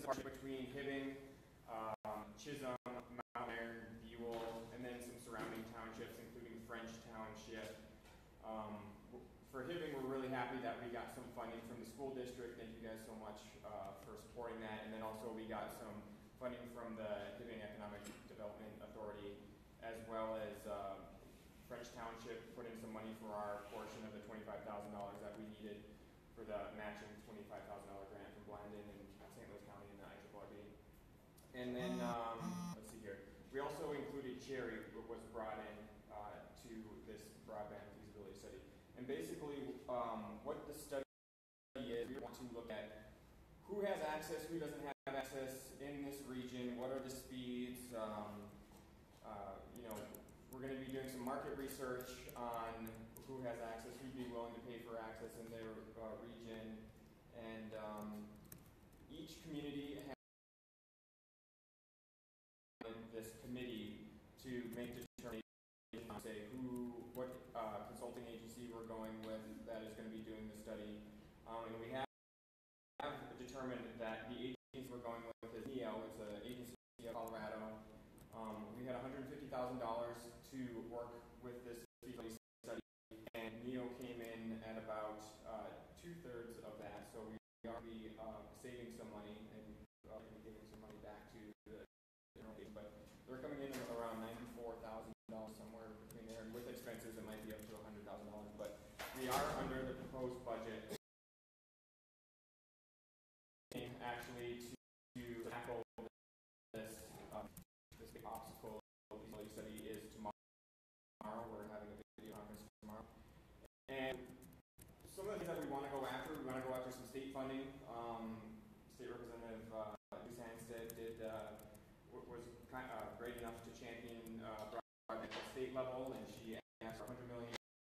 partnership between Hibbing, Chisholm, Mount Iron, Buell, and then some surrounding townships, including French Township. For Hibbing, we're really happy that we got some funding from the school district. Thank you guys so much for supporting that. And then also we got some funding from the Hibbing Economic Development Authority, as well as French Township put in some money for our portion of the $25,000 that we needed for the matching $25,000 grant from Blandin and St. Louis County and the IRRB. And then, let's see here. We also included Cherry, which was brought in to this broadband feasibility study. And basically, what the study is, we want to look at who has access, who doesn't have access in this region, what are the speeds. We're going to be doing some market research on who has access, who'd be willing to pay for access in their region. And each community has this committee to make determinations on, say, what consulting agency we're going with that is going to be doing the study. And we have determined that the agency we're going with is NEO. It's an agency of Colorado. We had $150,000 to work with this feasibility study, and NEO came in at about 2/3 of that. So we are saving some money and giving some money back to the general agency. But they're coming in at around $94,000, somewhere between there. And with expenses, it might be up to $100,000. But we are under the proposed budget. Actually, to tackle this big obstacle feasibility study is tomorrow. We're having a video conference tomorrow. And some of the things that we want to go after, some state funding. State Representative Lisa Hanstead was great enough to champion broadband at the state level, and she asked for $100 million.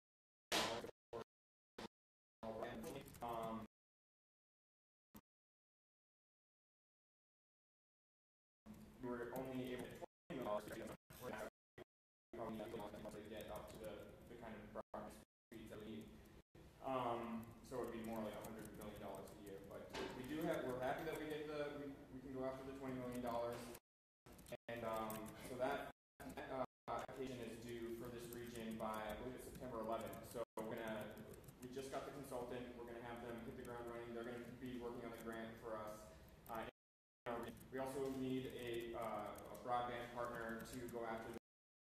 We were only able to $20 million to get up to the kind of broadband speeds that we need. So it would be more like $100 million a year. But we're happy that we can go after the $20 million. And so that application is due for this region by, I believe it's September 11th. So we just got the consultant. We're going to have them hit the ground running. They're going to be working on the grant for us. We also need a broadband partner to go after this.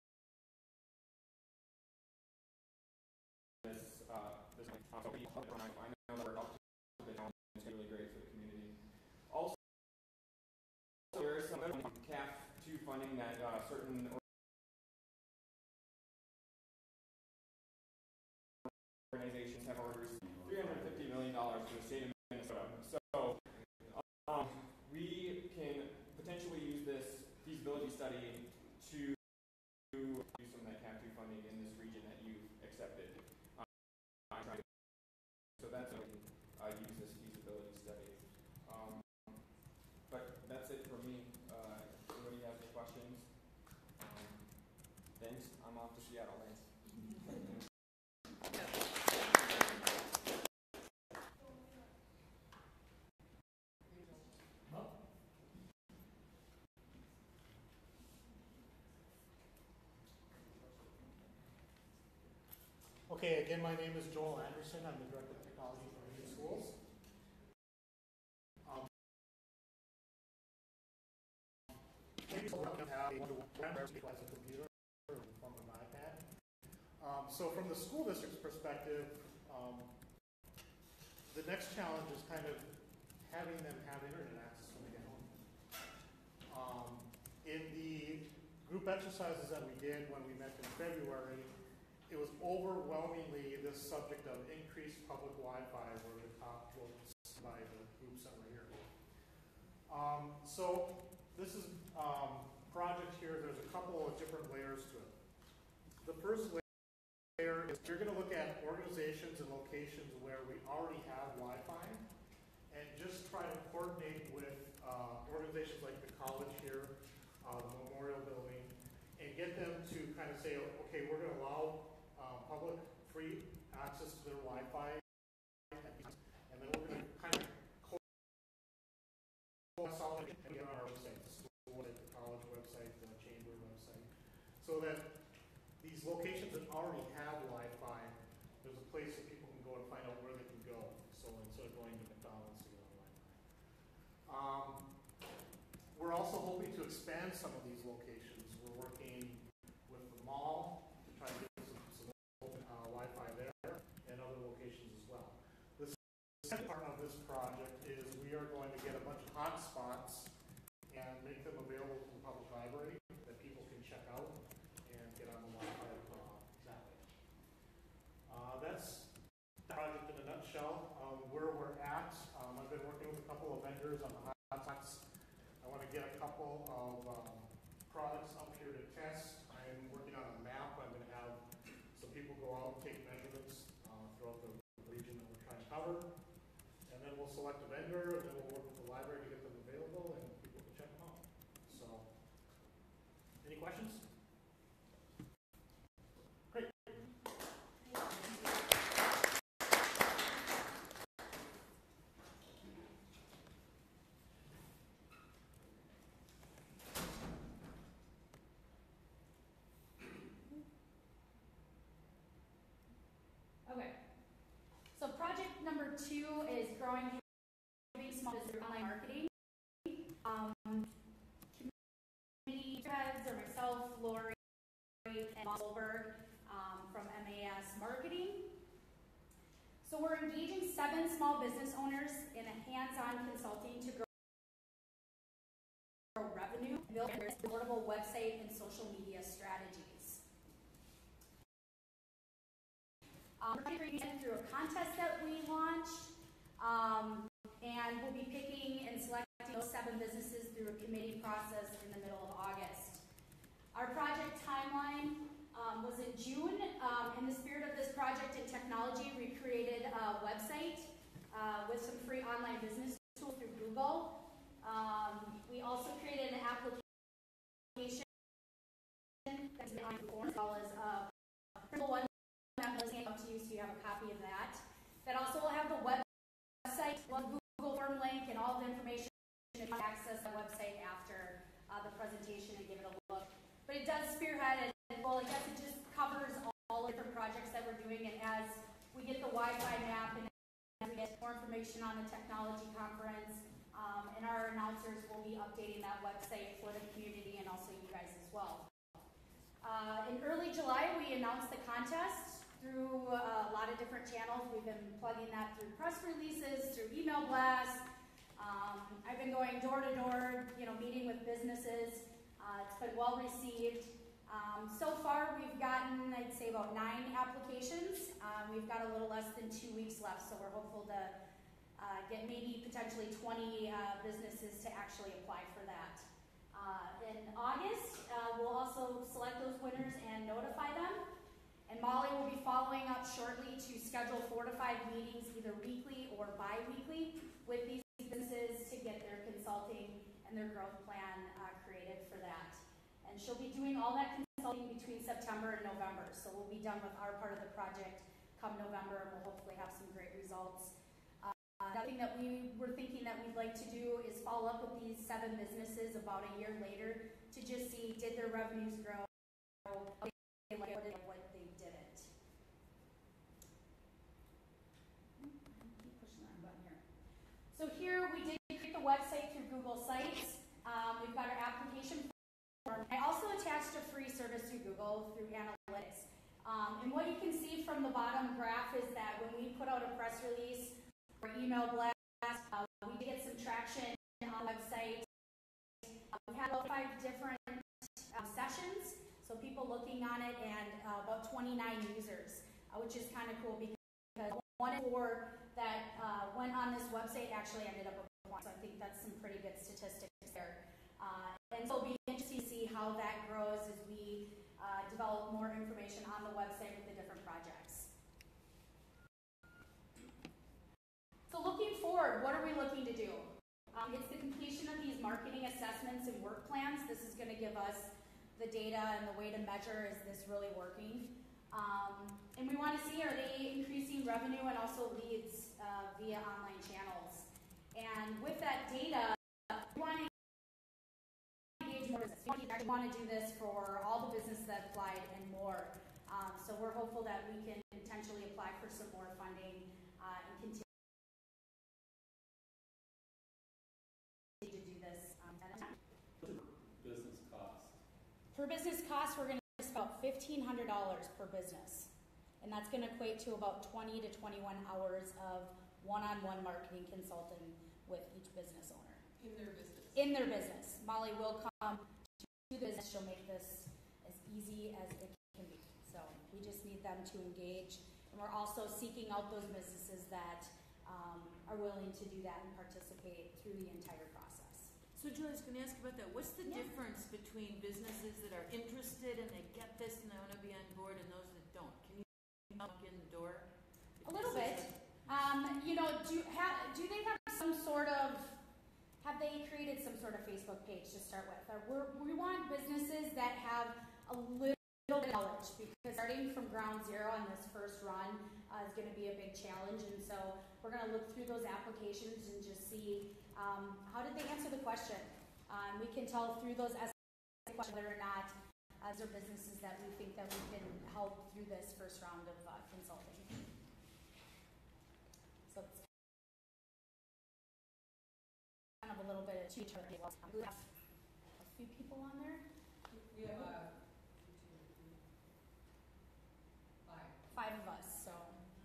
I know that we're up to the challenge. It's really great for the community. Also, there is some CAF 2 funding that certain organizations have already received $350 million from the state of Minnesota. So we can potentially use this feasibility study to do some of that CAF 2 funding in this region that you've accepted. So that's how we can use this feasibility study. But that's it for me. Anybody have any questions? Thanks. I'm off to Seattle. Thanks. Okay, again, my name is Joel Anderson. I'm the Director of Technology for Union Schools. Maybe you have a one-to-one as a computer or from an iPad. So from the school district's perspective, the next challenge is kind of having them have internet access when they get home. In the group exercises that we did when we met in February, it was overwhelmingly this subject of increased public Wi-Fi were the top quotes by the groups that were here. So this is project here. There's a couple of different layers to it. The first layer is you're going to look at organizations and locations where we already have Wi-Fi and just try to coordinate with organizations like the college here, the Memorial Building, and get them to kind of say, okay, we're going to allow public free access to their Wi-Fi, and then we're going to kind of coalesce all and get on our website, the school website, the college website, the chamber website, so that these locations that already have Wi-Fi, there's a place that people can go and find out where they can go. So instead of going to McDonald's to get on Wi-Fi. We're also hoping to expand some of these locations. We're working with the mall to try to get some Wi-Fi there and other locations as well. The second part of this project is we are going to get a bunch of hotspots and make them available to the public library that people can check out and get on the Wi-Fi that way. That's the project in a nutshell. Where we're at, I've been working with a couple of vendors on the hotspots. I want to get a couple of products up here to test. I'm working on a map. I'm going to have some people go out and take measurements throughout the region that we're trying to cover. And then we'll select a vendor, and then we'll work with the library to get them available, and people can check them out. So, any questions? Great. Okay, so project number 2 is growing small business through online marketing. Community heads are myself, Lori, and Goldberg from MAS Marketing. So we're engaging 7 small business owners in a hands-on consulting to grow revenue, build a affordable website and social media strategies. We're through a contest that we launched, and we'll be picking and selecting those 7 businesses through a committee process in the middle of August. Our project timeline was in June. In the spirit of this project and technology, we created a website with some free online business tools through Google. We also created an application that's on form, as well as a printable one that was handed out to you, so you have a copy of that. That also will have the website, Google form link, and all the information to access the website after the presentation and give it a look. But it does spearhead, and well, I guess it just covers all the different projects that we're doing. And as we get the Wi-Fi map and as we get more information on the technology conference, and our announcers will be updating that website for the community and also you guys as well. In early July, we announced the contest through a lot of different channels. We've been plugging that through press releases, through email blasts. I've been going door to door, meeting with businesses. It's been well received. So far, we've gotten, I'd say, about 9 applications. We've got a little less than 2 weeks left, so we're hopeful to get maybe potentially 20 businesses to actually apply for that. In August, we'll also select those winners and notify them. And Molly will be following up shortly to schedule 4 to 5 meetings, either weekly or bi-weekly, with these businesses to get their consulting and their growth plan created for that. And she'll be doing all that consulting between September and November. So we'll be done with our part of the project come November, and we'll hopefully have some great results. Another thing that we were thinking that we'd like to do is follow up with these 7 businesses about a year later to just see, did their revenues grow, what they didn't. Keep pushing that button here. So here we did create the website through Google Sites. We've got our application form. I also attached a free service through Google through Analytics. And what you can see from the bottom graph is that when we put out a press release or email blast, we did get some traction on the website. We've had about 5 different sessions, so people looking on it, and about 29 users, which is kind of cool because 1 in 4 that went on this website actually ended up applying. So I think that's some pretty good statistics there. And so it'll be interesting to see how that grows as we develop more information on the website with the different projects. So looking forward, what are we looking to do? It's the completion of these marketing assessments and work plans. This is going to give us the data and the way to measure, is this really working? And we want to see, are they increasing revenue and also leads via online channels? And with that data, we want to actually want to do this for all the businesses that applied and more. So we're hopeful that we can potentially apply for some more funding and continue to do this at a time. Business cost. For business costs, we're going to invest about $1,500 per business. And that's going to equate to about 20 to 21 hours of one-on-one marketing consulting with each business owner. In their business. In their business. Molly will come to the business. She'll make this as easy as it can be. So we just need them to engage. And we're also seeking out those businesses that are willing to do that and participate through the entire process. So Julie, I was going to ask about that. What's the Yeah. difference between businesses that are interested and they get this and they want to be on board and those that don't? Can you walk in the door? A little bit. Do they have some sort of, have they created some sort of Facebook page to start with? We want businesses that have a little bit of knowledge, because starting from ground zero on this first run is going to be a big challenge. And so we're going to look through those applications and just see how did they answer the question. We can tell through those questions whether or not these are businesses that we think that we can help through this first round of consulting. So it's kind of a little bit of each other. We have a few people on there. We have Five of us, so.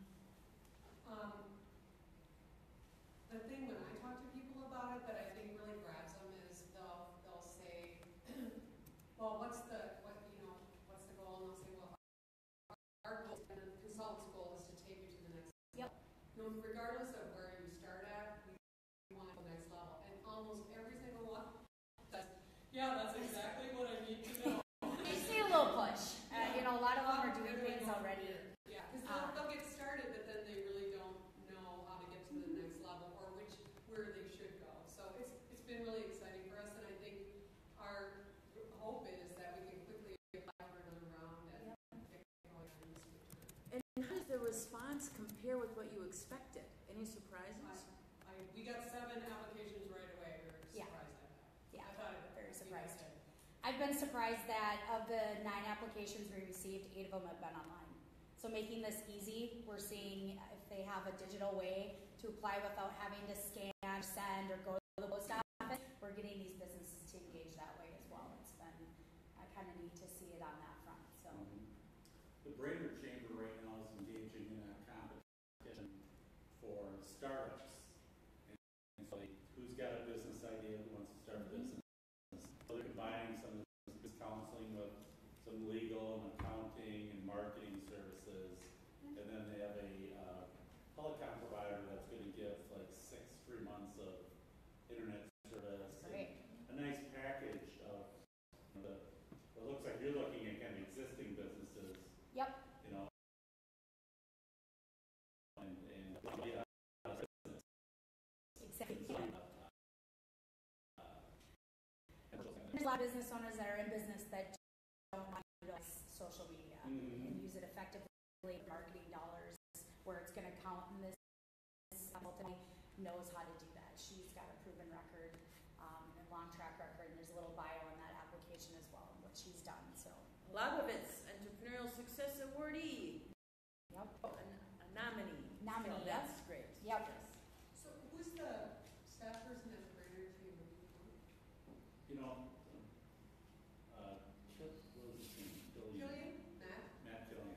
The thing when I talk to people about it that I think really grabs them is they'll say, well, what's the goal? And they'll say, well, our goal and the consultant's goal is to take you to the next level. Yep. Regardless of where you start at, we want to go to the next level. And almost every single one does, yeah, that's exactly what I need to know. You see a little push. A lot of them are doing things already. Yeah, because they'll get started, but then they really don't know how to get to the next level or where they should go. So it's been really exciting for us, and I think our hope is that we can quickly apply for another round and get going on this return. And how does the response compare with what you expected? Any surprises? We got 7 applications right away. We were Yeah. surprised at that. Yeah, I thought it very would be surprised. good. I've been surprised that of the 9 applications we received, 8 of them have been online. So making this easy, we're seeing if they have a digital way to apply without having to scan, send, or go to the post office, we're getting these businesses to engage that way as well. It's been kind of neat to see it on that front. So The Brainerd Chamber right now is engaging in a competition for startups. And so who's got a business idea, who wants to start a business? So they're combining some business counseling with some legal and accounting and marketing services. And then they have a telecom provider that's going to give like 6 free months of internet service. great. A nice package of what looks like you're looking at kind of existing businesses. Yep. Exactly. There's a lot of business owners that are in business that don't want to utilize social media and use it effectively for marketing dollars, where it's going to count, and this ultimately knows how to do that. She's got a proven record and long track record, and there's a little bio in that application as well, and what she's done. So A lot of it's Entrepreneurial Success Awardee. Yep. A nominee. Nominee, So that's great. Yep. Yes. So who's the staff person at the Brainerd Chamber? What was his name? Killian? Matt? Matt Killian.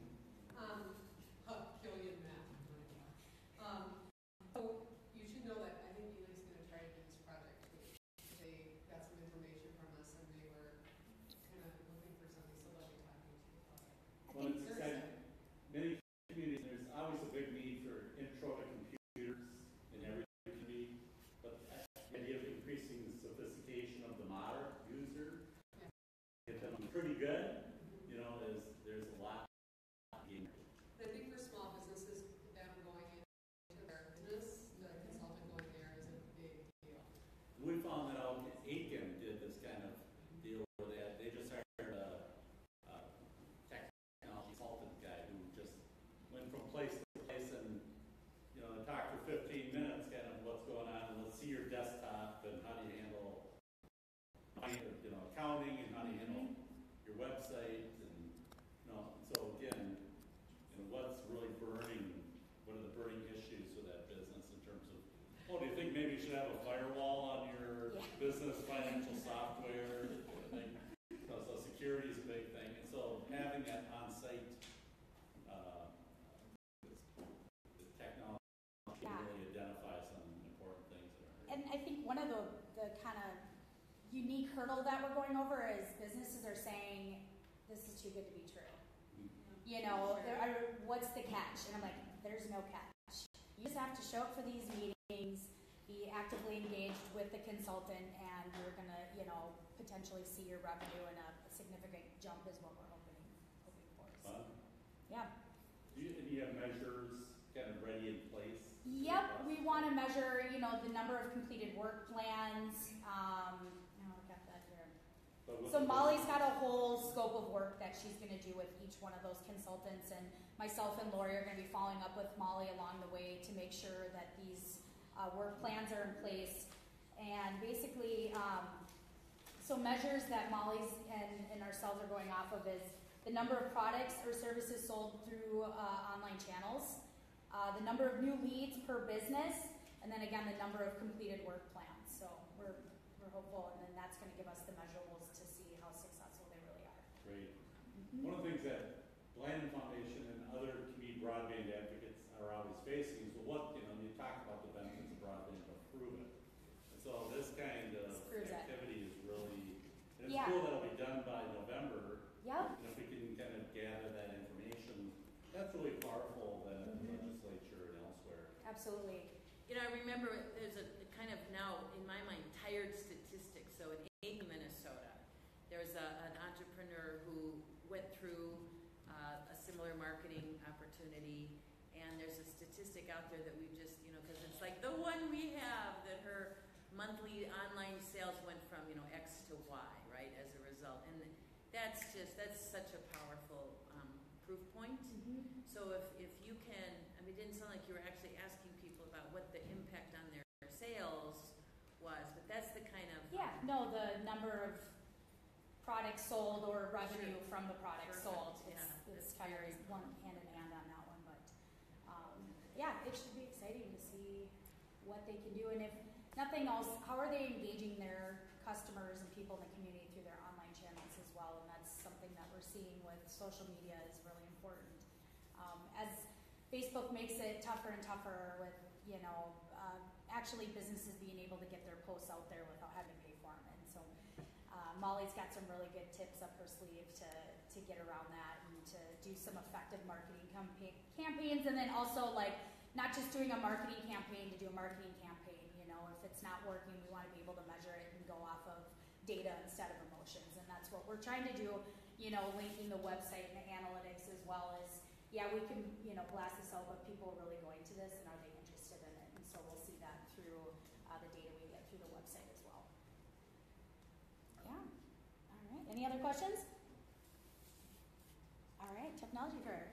Killian Matt. So you should know that I think Eli's going to try to do this project too. They got some information from us and they were kind of looking for something, so they'll be talking to you about it. Well, it's exciting. Many communities, there's always a big need for intro to computers in every community, but the idea of increasing the sophistication of the modern user, get them pretty good, there's a lot in there. I think for small businesses, them going into their business, the consultant going there is a big deal. We found that out. Aiken did this kind of deal with that. They just hired a technology consultant guy who just went from place to place and talked for 15 minutes, kind of what's going on, and let's see your desktop and how do you handle accounting and on the, your website and, so again, what's really burning, what are the burning issues with that business in terms of, do you think maybe you should have a firewall on your business financial software? I think, so security is a big thing, and so having that on-site the technology really identify some important things that are. And I think one of the kind of unique hurdle that we're going over is businesses are saying, this is too good to be true. You know, what's the catch? And I'm like, there's no catch. You just have to show up for these meetings, be actively engaged with the consultant, and you're going to, potentially see your revenue in a significant jump is what we're hoping for. So, yeah. Do you have measures kind of ready in place? Yep, we want to measure, the number of completed work plans. No, I got that here. So Molly's got a whole scope of work that she's going to do with each one of those consultants, and myself and Lori are going to be following up with Molly along the way to make sure that these work plans are in place. And basically, so measures that Molly's and ourselves are going off of is the number of products or services sold through online channels, the number of new leads per business, and then again the number of completed work plans. So we're hopeful, and then that's going to give us the measurables to see how successful they really are. Great. One of the things that Blandin Foundation and other community broadband advocates are always facing is, well, you talk about the benefits of broadband, but prove it. And so this kind of activity is really, and it's cool that it'll be done by November. Yep. And if we can kind of gather that information, that's really powerful that the legislature and elsewhere. Absolutely. I remember there's a kind of now, in my mind, tired statistic. So in Aiden, Minnesota, there's an entrepreneur who went through a similar marketing opportunity, and there's a statistic out there that we've just, because it's like the one we have, that her monthly online sales went from, X to Y, right, as a result. And that's such a powerful proof point. So if you can, it didn't sound like you were actually asking people about what the impact on their sales was, but that's the kind of... the number of products sold or revenue from the products sold. It's kind of one hand in hand on that one, but it should be exciting to see what they can do, and if nothing else, how are they engaging their customers and people in the community through their online channels as well, and that's something that we're seeing with social media is really important. As Facebook makes it tougher and tougher with, actually businesses being able to get their posts out there without having to pay for them. And so Molly's got some really good tips up her sleeve to get around that and to do some effective marketing campaigns, and then also not just doing a marketing campaign to do a marketing campaign. If it's not working, we want to be able to measure it and go off of data instead of emotions, and that's what we're trying to do, linking the website and the analytics as well as, we can, blast this out, but people are really going to this, and are they interested in it? And so we'll see that through the data we get through the website as well. All right. Any other questions? All right, technology fair.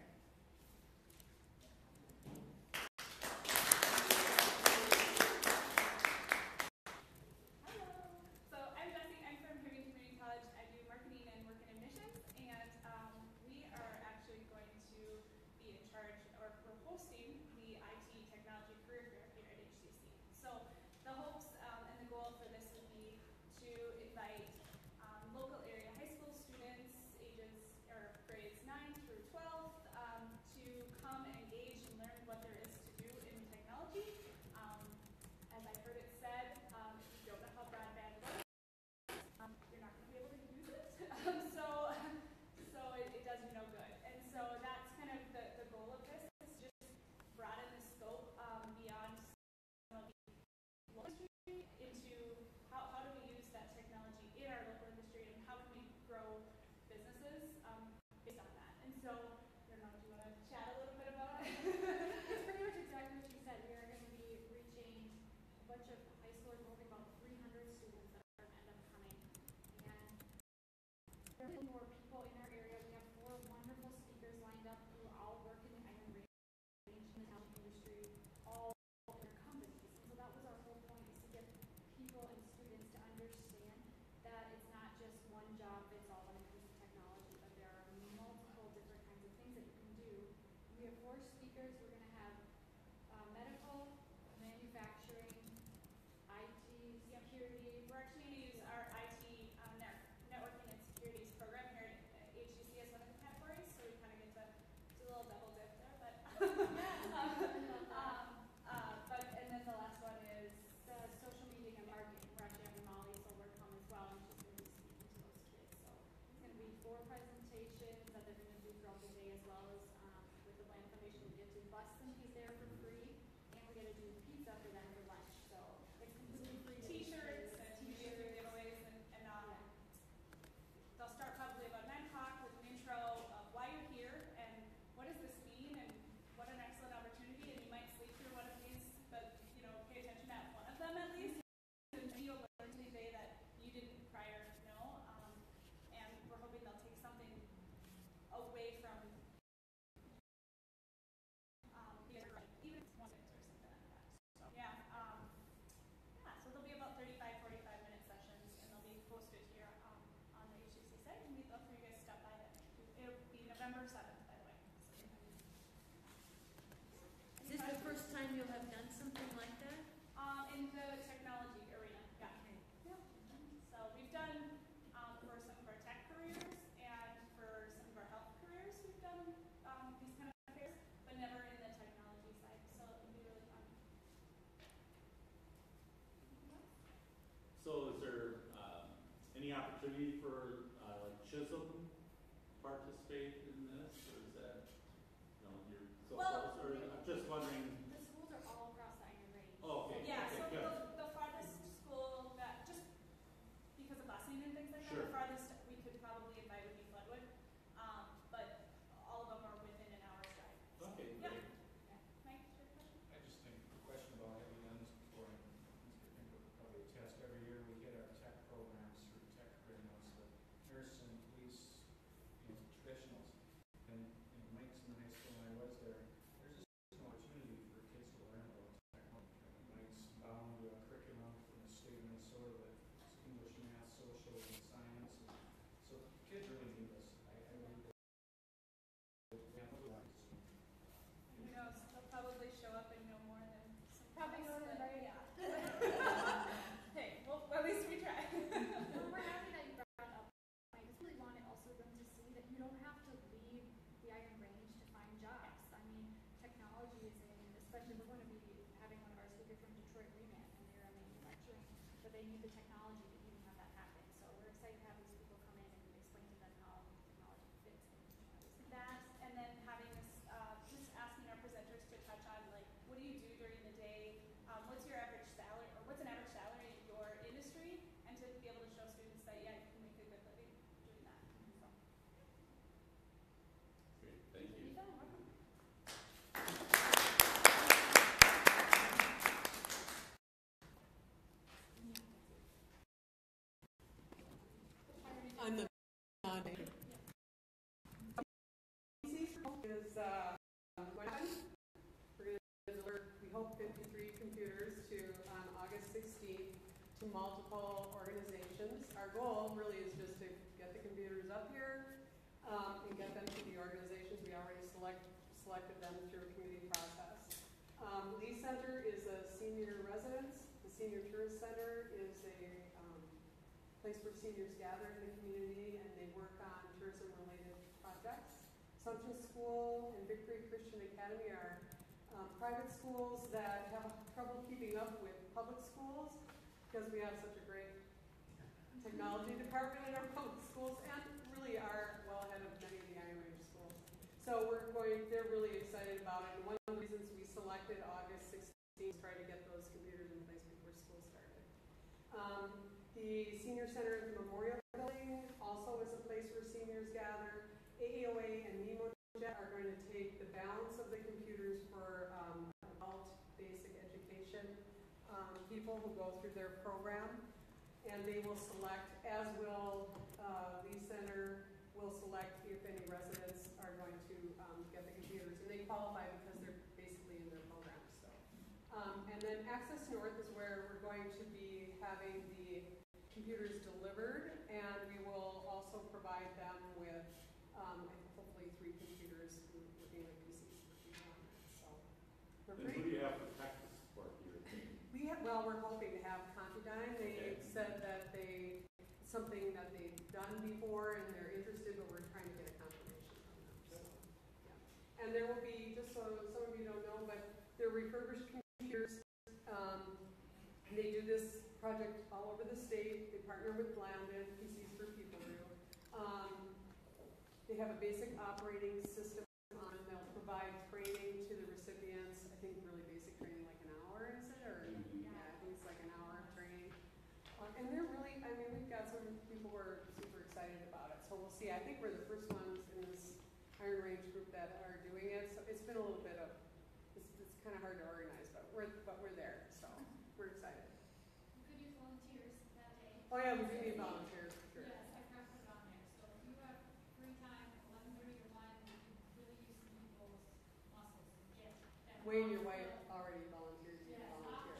More people in our area. We have 4 wonderful speakers lined up who all work in the iron range industry, all in their companies. And so that was our whole point, is to get people and students to understand that it's not just one job fits 4 speakers. We're going to have medical, manufacturing, IT, security. We're actually going to use our IT networking and securities program here at HGC as one of the categories, so we kind of get to do a little double dip there. But but and then the last one is the social media and marketing. We're actually having Molly Silver come as well, and she's going to be speaking to those kids. So it's going to be 4 presentations that they're going to do throughout the day, as well as with the Land Foundation, we get to bus them there for free, and we're going to do pizza for them for lunch. So it's completely free. T-shirts and t-shirt giveaways, and they'll start probably about 9 o'clock with an intro of why you're here and what does this mean and what an excellent opportunity. And you might sleep through one of these, but pay attention at one of them at least. And you'll learn today that you didn't prior know. And we're hoping they'll take something away from even if it's 1 minute or something like that. So so there'll be about 35, 45-minute sessions, and they'll be posted here on the HCC site, and we'd love for you guys to stop by. It'll be November 7th, by the way. Is this the first time you'll have done something like that? In the technology arena, yeah. Okay. Yeah. So we've done for some of our tech careers and for some of our health careers, we've done these kind of fairs, but never in the technology side. So it'll be really fun. So is there any opportunity for like Chisholm to participate in this, or is that you're so Well, close? Or I'm just wondering. The schools are all across the Iron Range. Oh, okay. Yeah, okay, so good. the farthest school that, just because of busing and things like that, Sure. the farthest we could probably invite would be Floodwood. But all of them are within an hour's drive. Okay, Yeah. great. Mike, your question? I just think a question about having done this before, and I think we'll probably attest every year we get our tech programs through tech curriculums, but nurse and police, traditionals, and Mike's in the high school when I was there, there's just an opportunity for kids to learn about technology. Mike's bound to a curriculum from the state of Minnesota that's English, math, social, and science, and so kids really need this. I believe that we have to realize. Who knows? They'll probably show up and know more than some Probably of us, more than but right. yeah. Hey, well, at least we try. Well, we're happy that you brought up. I just really wanted also them to see that you don't have to leave the Iron Range to find jobs. I mean, technology is especially we're going to be having one of our speakers from Detroit Reman, and they're in manufacturing, but they need the technology to even have that happen. So we're excited to have these people come in and explain to them how technology fits in each one of these things. That, and then having this, just asking our presenters to touch on, like, what do you do during the day? What's your average salary, or what's an average salary in your industry? And to be able to show students that, yeah, you can make a good living doing that. So. Great, thank you. You're welcome. On the is we're going to deliver, we hope, 53 computers on August 16th to multiple organizations. Our goal really is just to get the computers up here and get them to the organizations. We already selected them through a committee process. Lee Center is a senior residence. The Senior Tourist Center is a place where seniors gather in the community and they work on tourism-related projects. Assumption School and Victory Christian Academy are private schools that have trouble keeping up with public schools because we have such a great technology department in our public schools and really are well ahead of many of the Iron Range schools. So they're really excited about it. And one of the reasons we selected August 16th to try to get those computers in place before school started. The Senior Center at the Memorial Building also is a place where seniors gather. AEOA and NemoJet are going to take the balance of the computers for adult basic education people who go through their program, and they will select, as will Lee Center, will select if any residents are going to get the computers, and they qualify because they're basically in their program. So, and then Access North is where we're going to be having the computers delivered, and we will also provide them with hopefully 3 computers, working with PCs for 3 for And who free. do you have for technical support here? We're hoping to have CompuDyne. They Okay. said that it's something that they've done before and they're interested, but we're trying to get a confirmation from them. So, yeah. And there will be, just so some of you don't know, but they're refurbished computers. They do this project all over the state. They partner with Blanded, PCs for People do. They have a basic operating system on. They'll provide training to the recipients. I think really basic training, like an hour, is it? Or Mhm. yeah, I think it's like an hour of training. And they're really, I mean, we've got some people who are super excited about it. So we'll see. I think we're the first ones in this Iron Range group that are doing it. So it's been a little bit of, it's kind of hard to organize, but we're there. So we're excited. You could use volunteers that day. Oh yeah, we do need volunteers for sure. Yes, I forgot to put it on there. So if you have free time, 11:30 to 1, you could really use some people's muscles to get that. Wayne, your wife already volunteered to be a Yes, volunteer.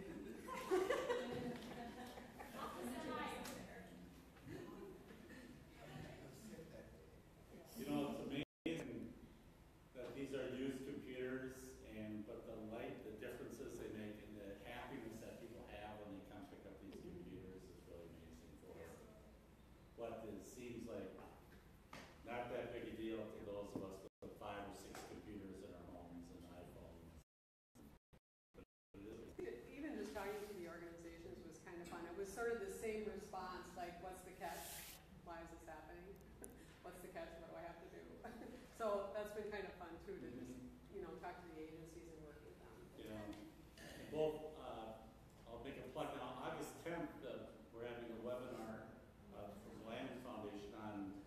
You know, it's amazing that these are used computers, but the differences they make and the happiness that people have when they come pick up these computers is really amazing for what seems like not that big a deal to those of us with 5 or 6 computers in our homes and iPhones. But it is. Even just talking to the organizations was kind of fun. It was sort of the same response, like, what's the catch? Why is this happening? What's the catch? What do I have to do? So that's been kind of fun too, to just, talk to the agencies and work with them. You know, both, I'll make a plug now. August 10th, we're having a webinar from the Landon Foundation on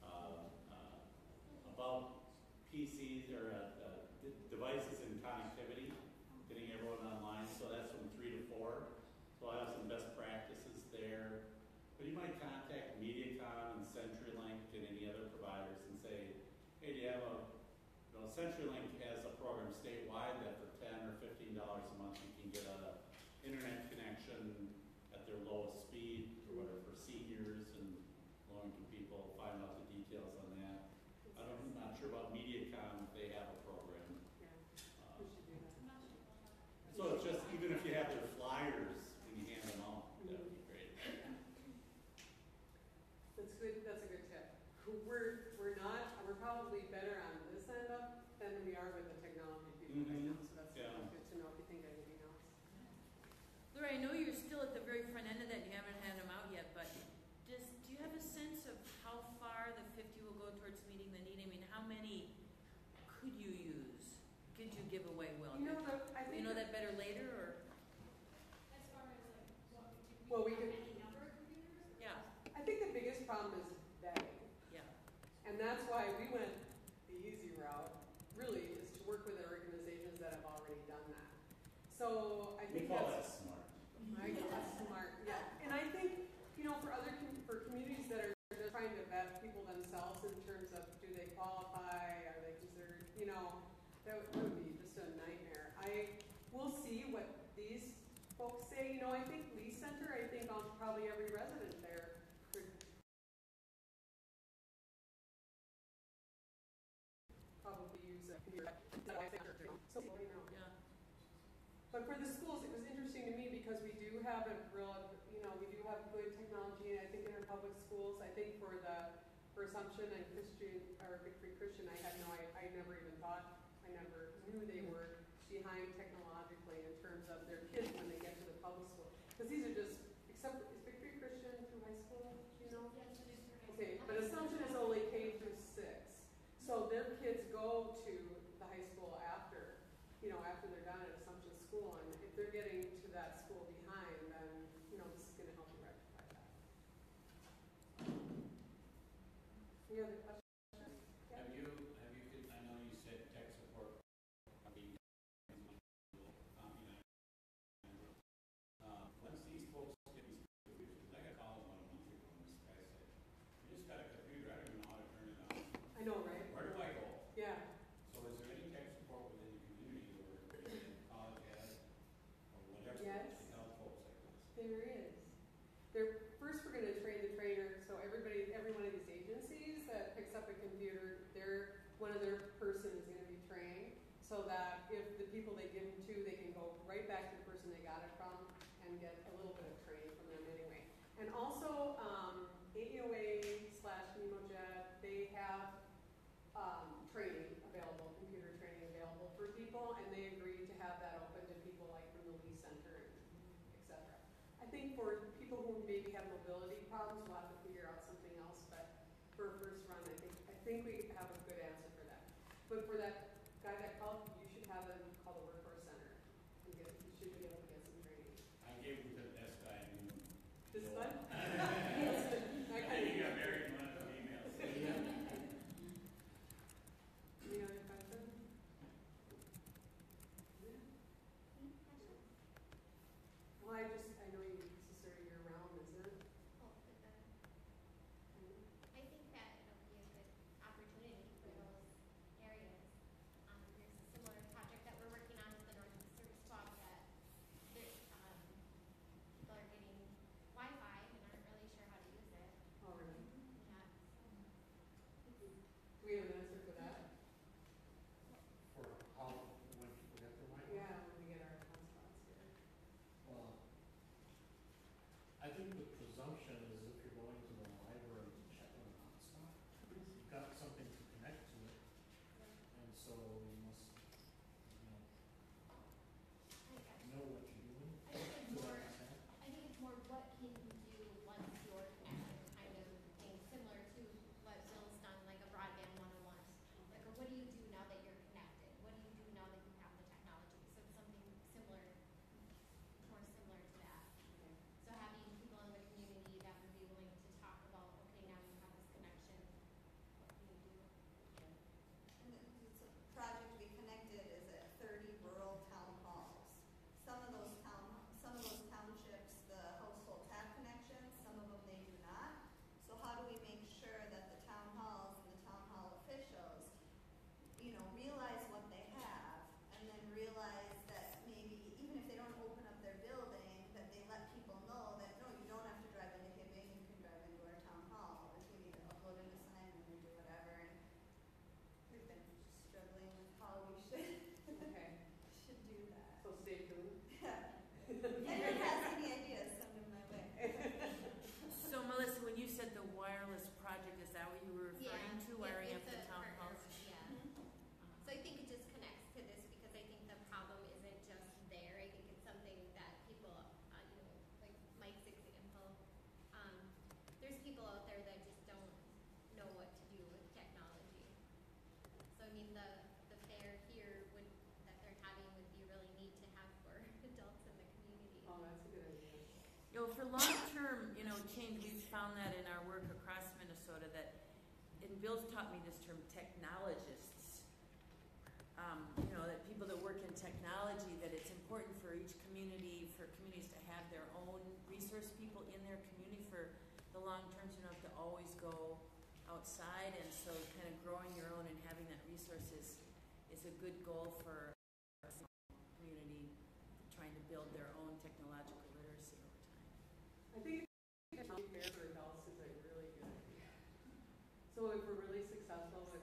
about PCs or devices and connectivity, getting everyone online. So that's from 3 to 4. So I'll have some best practices there. But you might contact MediaCom and CenturyLink and any other providers and say, hey, do you have CenturyLink has a program statewide that for $10 or $15 a month you can get an internet connection at their lowest speed or whatever for seniors and low-income people. Find out the details on that. I'm not sure about MediaCom if they have a program. Yeah, we should do that. I'm not sure about that. So it's just even if you have their flyers and you hand them out, that would be great. That's good. That's a good tip. We're probably better on this end up than we are with the technology people right now. So that's Yeah. good to know if you think of anything else. Laura, I know you're still at the very front end of that, and you haven't had them out yet, but do you have a sense of how far the 50 will go towards meeting the need? I mean, how many could you use? Could you give away, Will? I think You know that better later, or? As far as like, Well, we have could- any number of computers? Yeah, I think the biggest problem is vetting. yeah. And that's why we went the easy route, really, is to work with organizations that have already done that. So I We think call that that's smart. that's smart, yeah. And I think, for communities that are just trying to vet people themselves in terms of do they qualify, are they considered, that would be just a nightmare. We'll see what these folks say. I think Lee Center, probably every resident there could probably use a computer. So, Yeah. But for the schools, it was interesting to me because we do have we do have good technology, I think, in our public schools. I think for Assumption and Victory Christian, I never even thought, I never knew they were behind technologically in terms of their kids when they get to the public school. Because these are just, is Victory Christian through high school, do you know? Yes, it is for high Okay, school. but Assumption is only K through 6. So their kids go to the high school after they're done at Assumption School. And if they're getting to that school behind, then, this is going to help you rectify that. Any other questions? Yeah. I know you said tech support being And also, AEOA / NemoJet, they have training available, computer training available for people, and they agreed to have that open to people like from the Lee Center, etc. I think for people who maybe have mobility problems, we'll have to figure out something else, but for a first run, I think we have a good answer for that. But for that guy that called, you should have him call the Workforce Center, and he should be able to get some training. I gave it to the best guy I knew. This Joel. one? I think he got married in one of the emails. Any other questions? Well, I know this is sort of your realm, isn't it? Oh, I think that it'll be a good opportunity for those areas. There's a similar project that we're working on with the Northeast Service Club that people are getting Wi-Fi and aren't really sure how to use it. Oh, really? Yeah. Do we have an answer for that? For how, when people get their Wi-Fi? Yeah, when we get our hotspots here. Well, I think the presumption is if you're going to the library to check on a hotspot, you've got something to connect to it, and so you must, know what you're doing. I think it's to more, that extent. I think it's more what can you do once you're connected kind of thing, similar to what Bill's done, like a broadband 101. Like, what do you do now that you're connected? What do you do now that you have the technology? So it's something similar, more similar to that. So having people in the community that would be willing to talk about, okay, now you have this connection, what can you do? And it's a project we connected is at 30 rural town halls. Some of those townships, the households have connections, some of them they do not. So how do we make sure that the town halls and the town hall officials, realize what they have, and then realize that maybe even if they don't open up their building, that they let people know that no, you don't have to drive into Hibbing, you can drive into our town hall if we need to upload an assignment or do whatever. And we've been struggling with how we Okay, should do that. so stay tuned. Yeah. If anyone has any ideas, send them my way. So Melissa, when you said the wireless project, is that what you were referring to, wiring up it's the a town halls? partner, yeah. So I think it just connects to this because I think the problem isn't just there. I think it's something that people, like Mike's example, there's people out there that just don't know what to do with technology. So I mean, the fair here that they're having would be really neat to have for adults in the community. Oh, that's a good idea. For long-term, change, we've found that in our work across Minnesota that, and Bill's taught me this term, technologists. That people that work in technology, that it's important for each community, for communities to have their own resource people in their community for the long term, so you don't have to always go outside, and so kind of growing your own and having that resource is a good goal for a community trying to build their own technological literacy over time. I think technology fair for adults is a really good idea. So if we're really successful with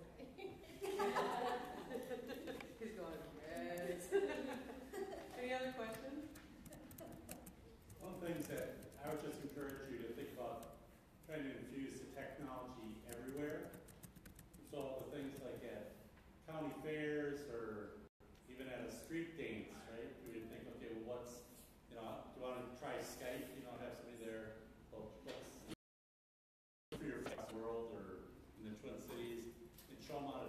he's going, yes. Any other questions? One of the things that I would just encourage you to think about trying to infuse the technology everywhere. So the things like at county fairs or even at a street dance, right? You would think, okay, well, do you want to try Skype? Have somebody there, well, let's for your world or in the Twin Cities, and show them how to